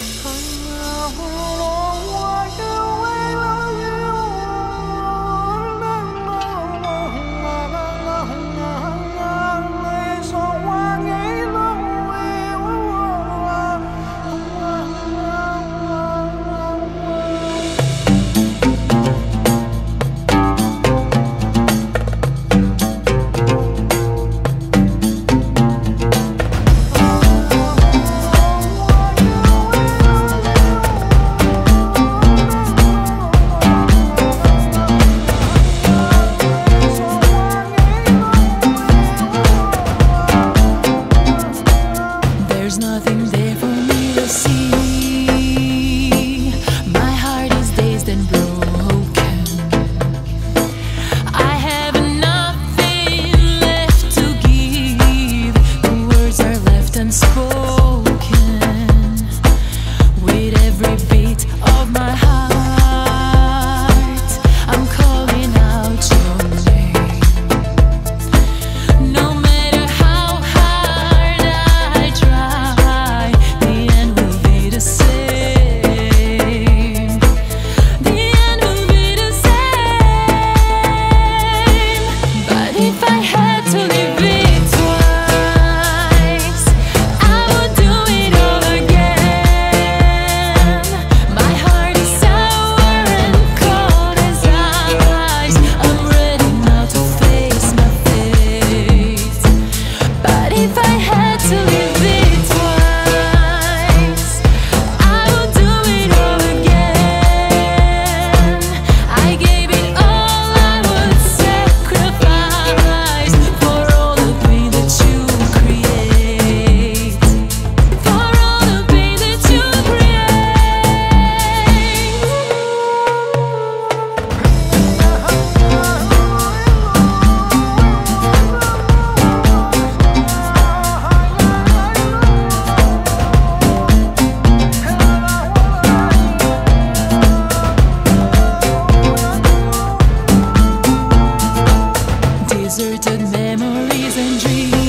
There's nothing there for me to see. My heart is dazed and broken. I have nothing left to give. The words are left unspoken. With every beat of my heart, I'm calling out your name. No matter how hard I try, the end will be the same. The end will be the same. But if I had to live it twice, I would do it all again. My heart is sour and cold as ice. I'm ready now to face my fate. But if I had to live it twice, I would do it all again. I gave it all, I would sacrifice for all the pain that you create. For all the pain that you deserted memories and dreams.